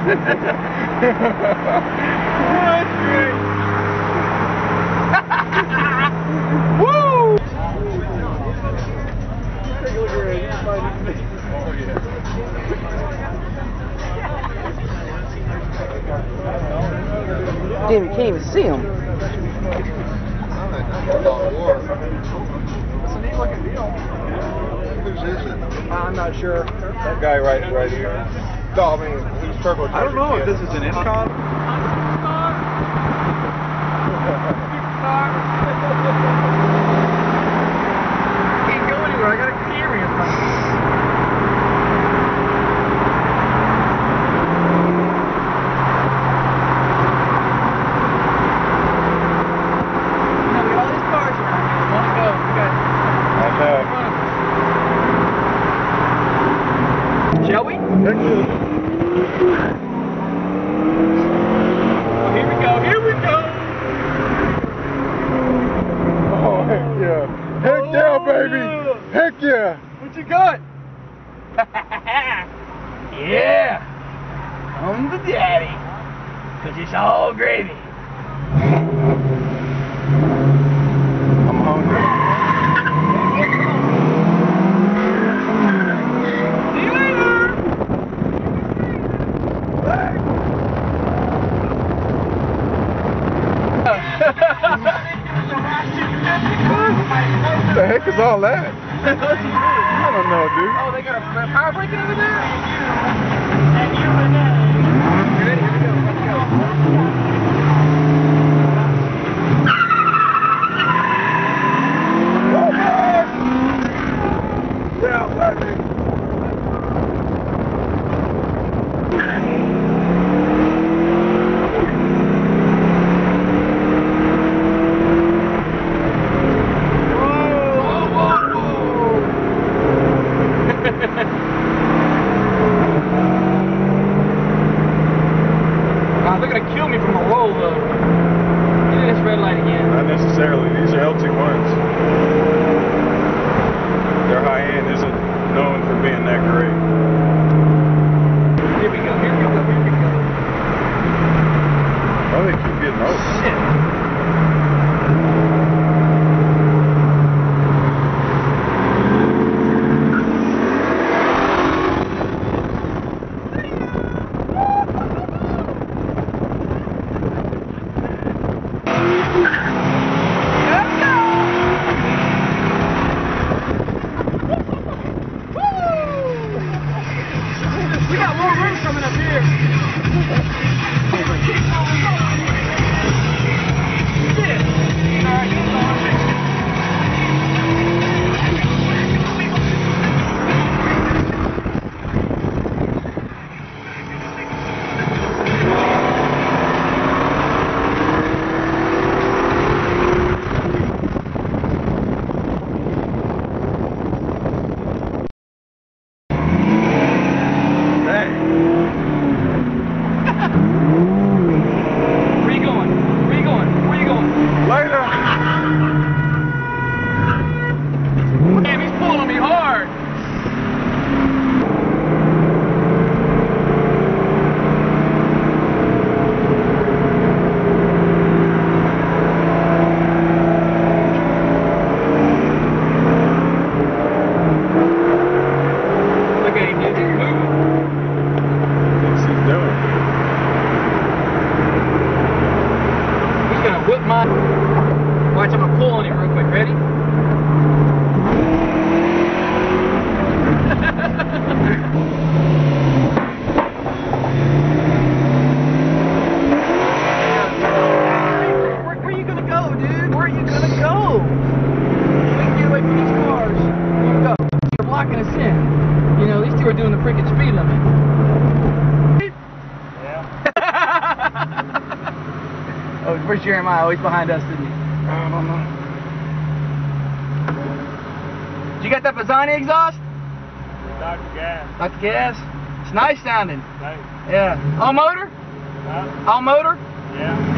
That's great. Woo! Take a look at it. Oh, yeah. Damn, you can't even see him. It's a neat looking deal. Whose is it? I'm not sure. That guy right here. No, I mean, he's turbocharged. I don't know if this is an Incon. Can't go anywhere. I got a Camry in front of me. Shall we? Heck yeah. Oh, here we go, here we go! Oh, heck yeah. Heck yeah, baby! Heck yeah! What you got? Yeah! I'm the daddy. 'Cause it's all gravy. I'm hungry. See you later! What the heck is all that? I don't know, dude. Oh, they got a power break over there? Ready? Here we go. Let's go. Yeah, baby. They're gonna kill me from a roll though. Get this red light again. Not necessarily. These are LT1s. Their high end isn't known for being that great. Here we go, here we go, here we go. Oh, they keep getting old. Shit. We got more room coming up here. Shit. All right, keep going. Where you going? Where you going? Where you going? Later! Damn, he's pulling me hard. Look at him, dude. He's moving. What's he doing? He's gonna whip my... Watch, I'm gonna pull on him real quick. Ready? Where are you gonna go, dude? Where are you gonna go? We can get away from these cars. Here we go. You're blocking us in. You know, these two are doing the freaking speed limit. Yeah. Oh, where's Jeremiah? Oh, he's behind us, isn't he? I don't know. Did you got that Pisani exhaust? Dr. Gas. Like the gas? It's nice sounding. Nice. Yeah. All motor? Huh? All motor? Yeah.